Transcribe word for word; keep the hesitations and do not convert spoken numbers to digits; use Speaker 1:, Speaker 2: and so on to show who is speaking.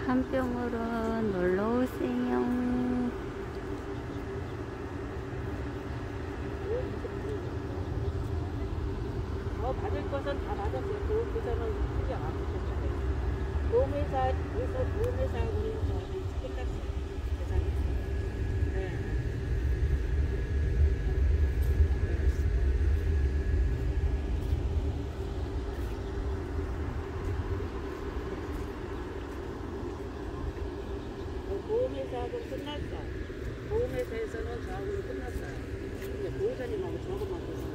Speaker 1: 한병으로 놀러오세요.
Speaker 2: 더 받을 것은 다 받았어요. 보험회사는 신경 안 쓰셨잖아요. 보험회사, 그래서 보험회사하고는 저기 끝났어요. 계산이. 네. 보험회사하고 끝났어. 보험회사에서는 저하고는 끝났어요. 근데 보호자님하고 저하고만